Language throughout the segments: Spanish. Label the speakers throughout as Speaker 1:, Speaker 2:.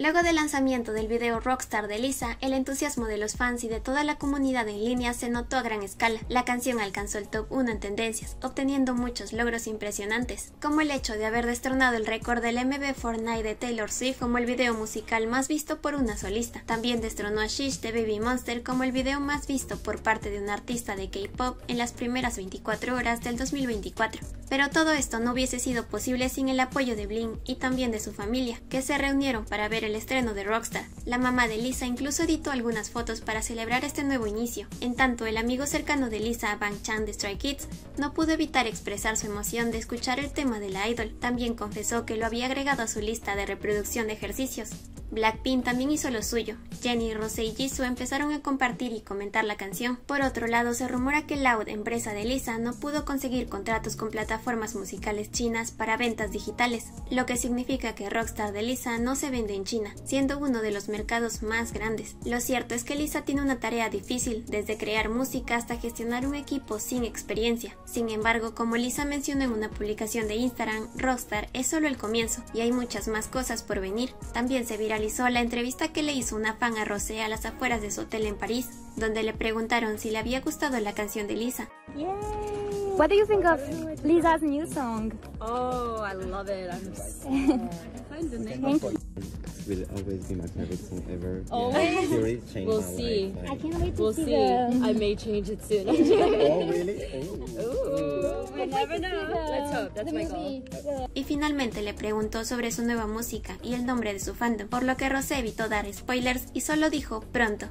Speaker 1: Luego del lanzamiento del video Rockstar de Lisa, el entusiasmo de los fans y de toda la comunidad en línea se notó a gran escala. La canción alcanzó el top 1 en tendencias, obteniendo muchos logros impresionantes, como el hecho de haber destronado el récord del MV4 de Taylor Swift como el video musical más visto por una solista. También destronó a Sheesh de Baby Monster como el video más visto por parte de un artista de K-pop en las primeras 24 horas del 2024. Pero todo esto no hubiese sido posible sin el apoyo de Bling y también de su familia, que se reunieron para ver el estreno de Rockstar. La mamá de Lisa incluso editó algunas fotos para celebrar este nuevo inicio. En tanto, el amigo cercano de Lisa, Bang Chan de Stray Kids, no pudo evitar expresar su emoción de escuchar el tema de la idol. También confesó que lo había agregado a su lista de reproducción de ejercicios. Blackpink también hizo lo suyo. Jennie, Rosé y Jisoo empezaron a compartir y comentar la canción. Por otro lado, se rumora que Loud, empresa de Lisa, no pudo conseguir contratos con plataformas musicales chinas para ventas digitales, lo que significa que Rockstar de Lisa no se vende en China, siendo uno de los mercados más grandes. Lo cierto es que Lisa tiene una tarea difícil, desde crear música hasta gestionar un equipo sin experiencia. Sin embargo, como Lisa mencionó en una publicación de Instagram, Rockstar es solo el comienzo y hay muchas más cosas por venir. También se viralizó la entrevista que le hizo una fan a Rosé a las afueras de su hotel en París, donde le preguntaron si le había gustado la canción de Lisa.
Speaker 2: Yay. What do you think of Lisa's new song?
Speaker 3: Oh, I love it. I'm so find the name.
Speaker 2: Thank you.
Speaker 4: Will always be my favorite song ever.
Speaker 3: Always?
Speaker 4: She really changed
Speaker 3: We'll
Speaker 4: my
Speaker 3: see.
Speaker 4: life.
Speaker 2: I can't wait to
Speaker 3: We'll
Speaker 2: see
Speaker 3: see.
Speaker 2: the...
Speaker 3: I may change it soon.
Speaker 4: Oh, really? Oh.
Speaker 3: Ooh, we never know. Let's hope. That's my goal.
Speaker 1: Y finalmente le preguntó sobre su nueva música y el nombre de su fandom, por lo que Rosé evitó dar spoilers y solo dijo pronto.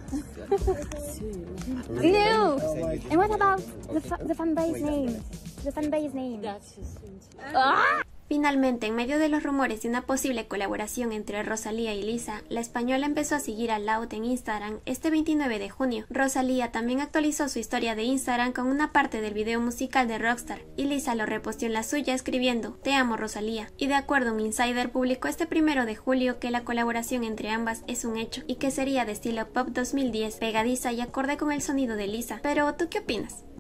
Speaker 2: No! And what about the fan base name? The fan base name.
Speaker 3: That's just soon too.
Speaker 1: Finalmente, en medio de los rumores de una posible colaboración entre Rosalía y Lisa, la española empezó a seguir a Loud en Instagram este 29 de junio. Rosalía también actualizó su historia de Instagram con una parte del video musical de Rockstar, y Lisa lo reposteó en la suya escribiendo "Te amo, Rosalía", y de acuerdo a un insider publicó este 1 de julio que la colaboración entre ambas es un hecho, y que sería de estilo pop 2010, pegadiza y acorde con el sonido de Lisa. Pero, ¿tú qué opinas?